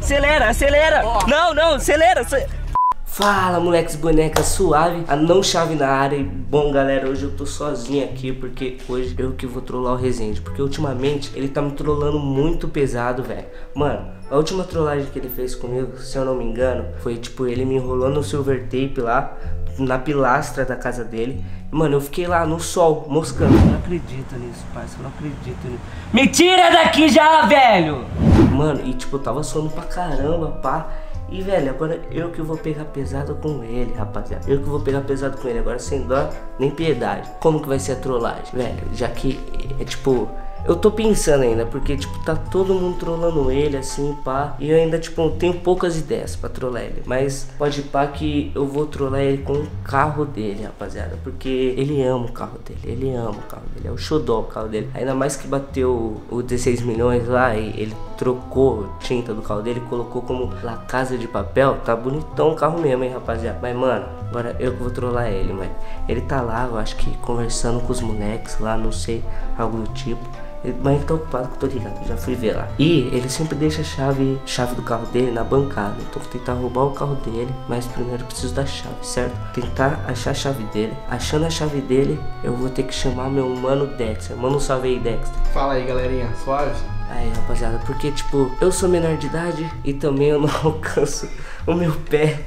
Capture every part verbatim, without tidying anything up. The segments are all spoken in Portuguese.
acelera, acelera. Não, não, acelera. Fala, moleques bonecas, suave, a não chave na área. E bom, galera, hoje eu tô sozinho aqui porque hoje eu que vou trollar o Resende. Porque ultimamente ele tá me trollando muito pesado, velho. Mano, a última trollagem que ele fez comigo, se eu não me engano, foi tipo ele me enrolando no silver tape lá na pilastra da casa dele. Mano, eu fiquei lá no sol, moscando. Eu não acredito nisso, parça, eu não acredito nisso. Me tira daqui já, velho! Mano, e tipo, eu tava suando pra caramba, pá. E, velho, agora eu que vou pegar pesado com ele, rapaziada. Eu que vou pegar pesado com ele agora, sem dó nem piedade. Como que vai ser a trollagem? Velho, já que é tipo... Eu tô pensando ainda, porque, tipo, tá todo mundo trollando ele, assim, pá. E eu ainda, tipo, tenho poucas ideias pra trollar ele. Mas pode pá que eu vou trollar ele com o carro dele, rapaziada. Porque ele ama o carro dele, ele ama o carro dele. É o xodó o carro dele. Ainda mais que bateu o dezesseis milhões lá e ele trocou tinta do carro dele, colocou como La Casa de Papel. Tá bonitão o carro mesmo, hein, rapaziada. Mas, mano, agora eu que vou trollar ele, mano. Ele tá lá, eu acho que conversando com os moleques lá, não sei, algo do tipo. Mas ele tá ocupado, que eu tô ligado, já fui ver lá. E ele sempre deixa a chave, chave do carro dele na bancada. Então vou tentar roubar o carro dele, mas primeiro eu preciso da chave, certo? Tentar achar a chave dele. Achando a chave dele, eu vou ter que chamar meu mano Dexter. Manda um salve aí, Dexter. Fala aí, galerinha, suave? Aí, rapaziada, porque tipo, eu sou menor de idade e também eu não alcanço o meu pé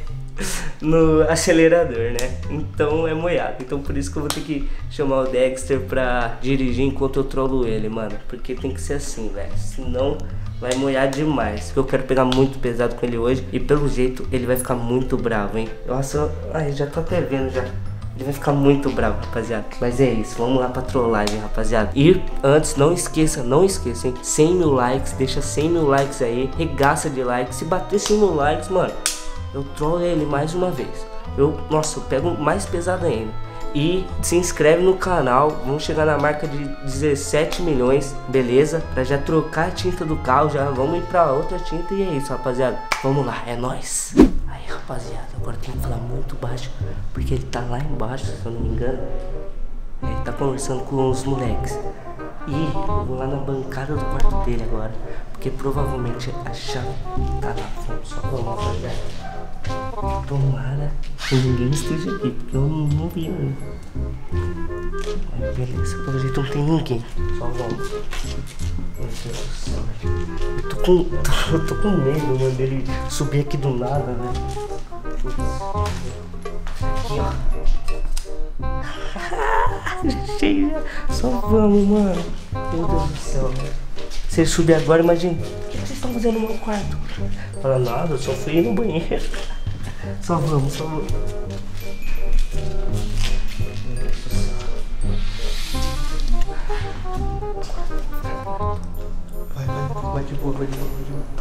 no acelerador, né? Então é moiado. Então por isso que eu vou ter que chamar o Dexter pra dirigir enquanto eu trollo ele, mano. Porque tem que ser assim, velho. Senão vai moiar demais. Eu quero pegar muito pesado com ele hoje. E pelo jeito ele vai ficar muito bravo, hein? Nossa, ai, já tô até vendo já. Ele vai ficar muito bravo, rapaziada. Mas é isso, vamos lá pra trollagem, rapaziada. E antes, não esqueça, não esqueça, hein? cem mil likes, deixa cem mil likes aí. Regaça de likes. Se bater cem mil likes, mano, eu trollo ele mais uma vez. Eu, nossa, eu pego mais pesado ainda. E se inscreve no canal. Vamos chegar na marca de dezessete milhões, beleza? Pra já trocar a tinta do carro, já vamos ir pra outra tinta. E é isso, rapaziada. Vamos lá, é nóis. Aí, rapaziada, agora tem que falar muito baixo, porque ele tá lá embaixo, se eu não me engano. Ele tá conversando com os moleques. E eu vou lá na bancada do quarto dele agora, porque provavelmente a chave tá lá. Vamos só, vamos, rapaziada. Tomara que ninguém esteja aqui, porque eu não, não vi ainda. Aí, beleza, pelo jeito não tem ninguém. Só vamos. Meu Deus do céu. Eu tô com, tô, eu tô com medo, mano, dele subir aqui do nada, velho. Aqui, ó. Cheia. Só vamos, mano. Meu Deus do céu, velho. Se ele subir agora, imagina. O que vocês estão fazendo no meu quarto? Fala nada, eu só fui ir no banheiro. Só vamos, só vamos. Vai, vai, vai de boa, vai de boa, vai de boa.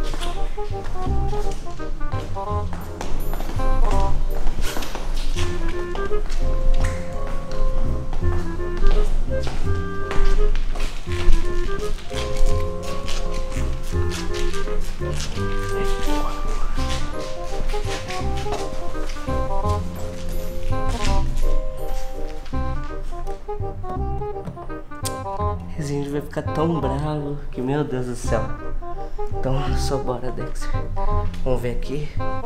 Resende vai ficar tão bravo que, meu Deus do céu. Então só bora, Dexter. Vamos ver aqui.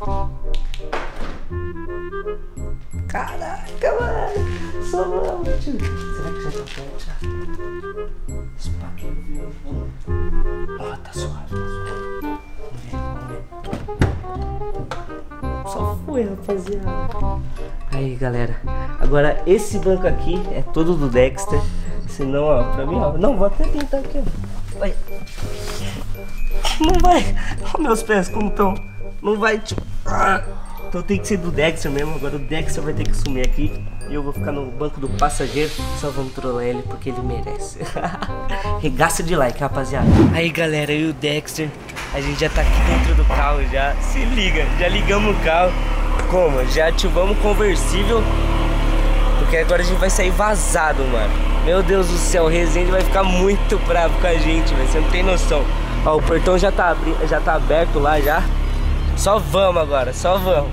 Caraca, mano. Só vamos, tio. Será que já tá perto já? Espalha. Ó, tá suave, tá suave. Vamos ver, vamos ver. Só foi, rapaziada. Aí, galera. Agora esse banco aqui é todo do Dexter. Senão, ó, pra mim, ó. Não, vou até tentar aqui, ó. Vai. Não vai. Olha meus pés como estão. Não vai, tipo. Ah. Então tem que ser do Dexter mesmo. Agora o Dexter vai ter que sumir aqui. E eu vou ficar no banco do passageiro. Só vamos trollar ele porque ele merece. Regaça de like, rapaziada. Aí, galera, e o Dexter. A gente já tá aqui dentro do carro já. Se liga, já ligamos o carro. Como? Já ativamos o conversível. Porque agora a gente vai sair vazado, mano. Meu Deus do céu, o Resende vai ficar muito bravo com a gente, velho. Você não tem noção. Ó, o portão já tá, abri... já tá aberto lá já. Só vamos agora, só vamos.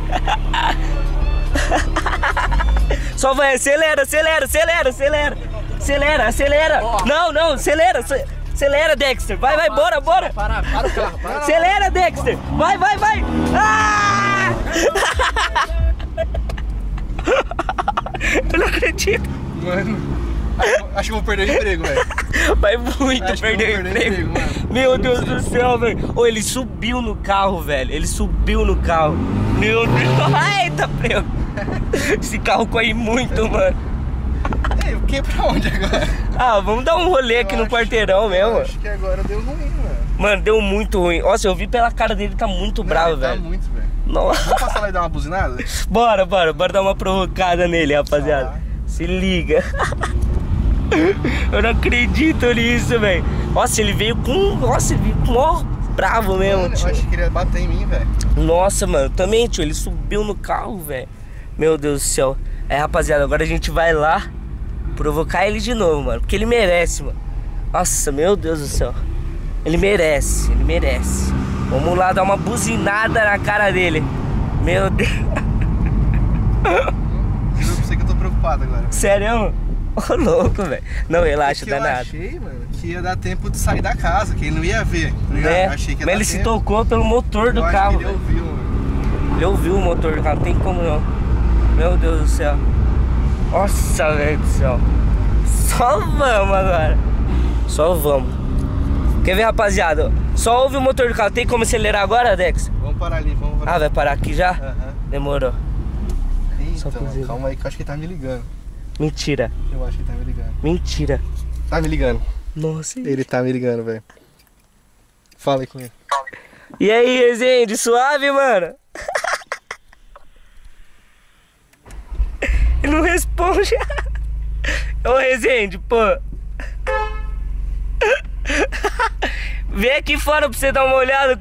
Só vai, acelera, acelera, acelera, acelera. Acelera, acelera. Não, não, acelera. Acelera, Dexter. Vai, vai, bora, bora. Para, para o carro. Para. Acelera, Dexter. Vai, vai, vai. Ah! Eu não acredito. Mano, acho, acho que eu vou perder o emprego, velho. Vai muito Acho perder o emprego. emprego Meu Deus do céu, velho. Ô, ele subiu no carro, velho. Ele subiu no carro. Meu Deus. Eita, prego. Esse carro corre muito, mano. Ei, o que pra onde agora? Ah, vamos dar um rolê aqui eu no acho, quarteirão mesmo. Acho que agora deu ruim, mano. Mano, deu muito ruim. Nossa, eu vi pela cara dele, tá muito Não, bravo, ele velho. Tá muito, velho. Nossa. Vamos passar lá e dar uma buzinada? Bora, bora, bora dar uma provocada nele, rapaziada. Ah. Se liga. Eu não acredito nisso, velho. Nossa, ele veio com... Nossa, ele veio com ó, bravo mesmo, mano, tio. Eu achei que ele ia bater em mim, velho. Nossa, mano, também, tio. Ele subiu no carro, velho. Meu Deus do céu. É, rapaziada, agora a gente vai lá provocar ele de novo, mano. Porque ele merece, mano. Nossa, meu Deus do céu. Ele merece, ele merece. Vamos lá dar uma buzinada na cara dele. Meu Deus. Eu não sei que eu tô preocupado agora. Sério? Ô, louco, velho. Não, relaxa, dá nada. Eu achei, mano, que ia dar tempo de sair da casa, que ele não ia ver. Né? Eu achei que ia Mas dar ele tempo. se tocou pelo motor do eu carro. Acho que ele ouviu, mano. Ele ouviu o motor do carro, não tem como não. Meu Deus do céu. Nossa, velho do céu. Só vamos agora. Só vamos. Quer ver, rapaziada? Só ouve o motor do carro. Tem como acelerar agora, Dex? Vamos parar ali, vamos parar. Ah, vai parar aqui já? Aham. Uhum. Demorou. Eita, mano, calma aí que eu acho que ele tá me ligando. Mentira. Eu acho que ele tá me ligando. Mentira. Tá me ligando. Nossa. Ele tá me ligando, velho. Fala aí com ele. E aí, Rezende, suave, mano? Ele não responde. Ô, Rezende, pô. Vem aqui fora pra você dar uma olhada.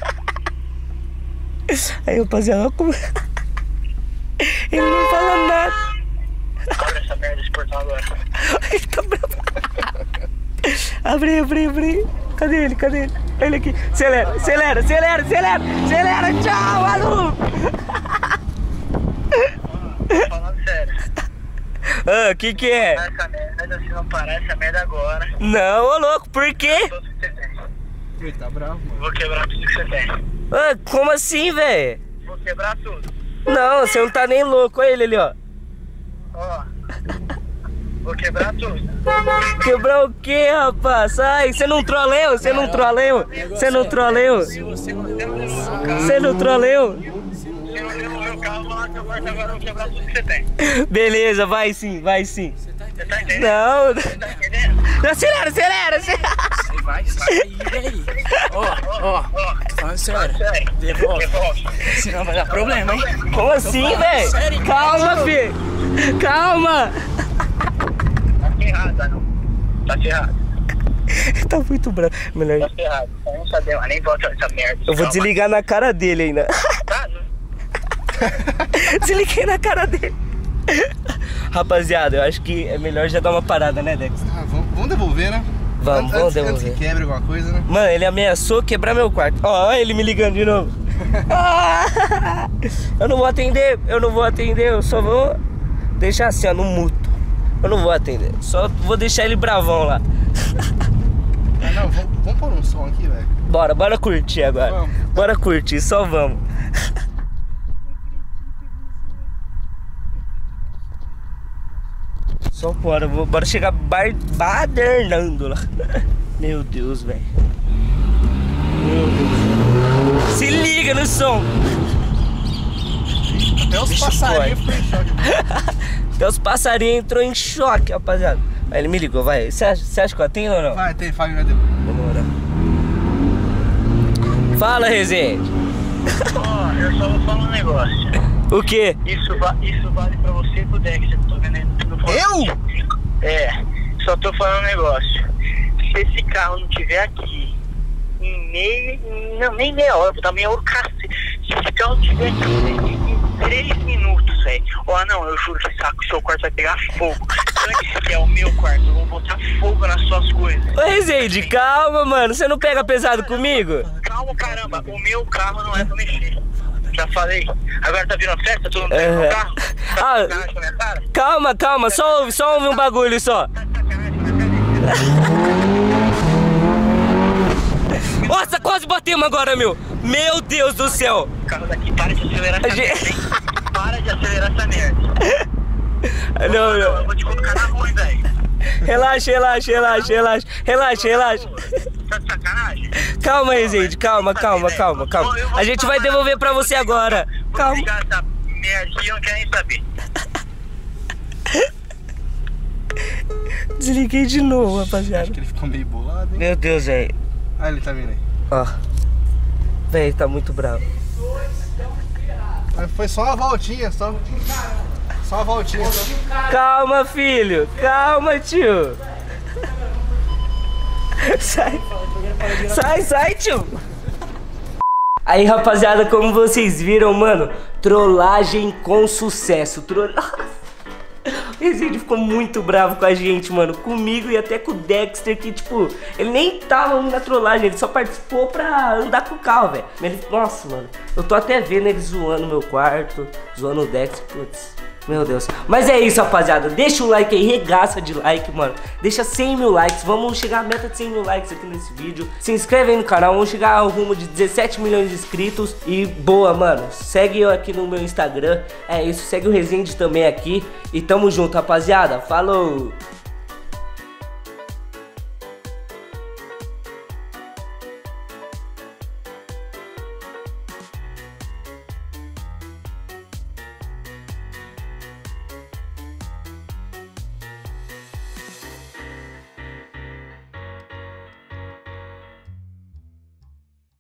Aí, rapaziada, como... Ele não fala nada. Abre essa merda desse portão agora. Ele tá bravo. Abre, abre, abre. Cadê ele? Cadê ele? Ele aqui. Acelera, acelera, acelera, acelera. Acelera, tchau, maluco. Tô falando sério. Ah, que que é? Essa merda, se não parar essa merda agora. Não, ô louco, por quê? Ele tá bravo, mano. Vou quebrar tudo que você tem. Ah, como assim, velho? Vou quebrar tudo. Não, você não tá nem louco. Olha ele ali, ó. Ó. Vou quebrar tudo. Quebrar o quê, rapaz? Sai, você não troleu? Você não troleu? Você não troleu? Você não levou meu carro. Você não troleu? Se não levou meu carro, vou lá que eu corto agora, vou quebrar tudo que você tem. Beleza, vai sim, vai sim. Você tá entendendo? Não. Você tá entendendo? Acelera, acelera, acelera. Vai, sai aí, velho. Ó, ó, tô falando sério. Devolve. Devolve. Senão vai dar problema, hein? Como assim, velho? Calma, filho. Calma. Tá ferrado, não. Tá ferrado. Tá muito bravo. Melhor. Tá ferrado. Eu não sabia, mas nem volta essa merda. Eu vou Calma. desligar na cara dele ainda. Tá, não. Desliguei na cara dele. Rapaziada, eu acho que é melhor já dar uma parada, né, Dex? Ah, vamos, vamos devolver, né? Vamos, antes, vamos antes devolver. que quebre alguma coisa, né? Mano, ele ameaçou quebrar meu quarto. Ó, ó ele me ligando de novo. Ah, eu não vou atender, eu não vou atender, eu só vou deixar assim, ó, no muto. Eu não vou atender, só vou deixar ele bravão lá. Ah, não, vamos, vamos pôr um som aqui, velho. Bora, bora curtir agora. Vamos. Bora curtir, só vamos. Só bora, vou- bora chegar bar, badernando lá. Meu Deus, velho. Meu Deus. Se liga no som. Até os Bicho passarinhos ficam em choque. Até os passarinhos entrou em choque, rapaziada. Aí ele me ligou, vai. Você acha, você acha que eu atendo ou não? Vai, tem, Fábio vai devolver. Demora. Fala, Rezende. Ó, eu só vou falar um negócio. O quê? Isso, va isso vale pra você e pro Dexter, tô vendo aí no fone. Eu? É, só tô falando um negócio. Se esse carro não tiver aqui em meia, não, nem meia hora, vou dar meia hora o cacete. Se esse carro não tiver aqui em três minutos, velho. Ó, não, eu juro que saco, seu quarto vai pegar fogo. Antes que é o meu quarto, eu vou botar fogo nas suas coisas. Ô, Rezende, calma, mano. Você não pega pesado comigo? Calma, caramba, o meu carro não é pra mexer. Já falei. Agora tá virando festa, todo mundo tá Uhum. no carro? Tá Ah. com sacanagem com a minha cara? Calma, calma. Só ouve, só ouve um bagulho só. Tá de sacanagem com a minha cara? quase batemos agora, meu. Meu Deus do céu. O carro daqui, para de acelerar essa gente... merda, hein? Para de acelerar essa merda. Não, não. Eu vou te colocar na rua, velho. Relaxa, relaxa, relaxa, relaxa. Relaxa, relaxa. Tá de sacanagem? Calma, Rezende, calma, calma, calma, calma. A gente vai devolver pra você agora. Calma. Vou ligar essa merda aqui, eu não quero nem saber. Desliguei de novo, rapaziada. Acho que ele ficou meio bolado, hein? Meu Deus, velho. Ah, ele tá vindo aí. Ó. Velho, tá muito bravo. Mas foi só uma voltinha, só. Só uma voltinha, só. Calma, filho. Calma, tio. Sai. Sai, sai, tio. Aí, rapaziada, como vocês viram, mano, trollagem com sucesso. Trollagem. O Rezende ficou muito bravo com a gente, mano. Comigo e até com o Dexter, que, tipo, ele nem tava na trollagem, ele só participou pra andar com o carro, velho. Nossa, mano, eu tô até vendo ele zoando meu quarto, zoando o Dexter, putz. Meu Deus. Mas é isso, rapaziada. Deixa o like aí, regaça de like, mano. Deixa cem mil likes. Vamos chegar à meta de cem mil likes aqui nesse vídeo. Se inscreve aí no canal. Vamos chegar ao rumo de dezessete milhões de inscritos. E boa, mano. Segue eu aqui no meu Instagram. É isso. Segue o Rezende também aqui. E tamo junto, rapaziada. Falou!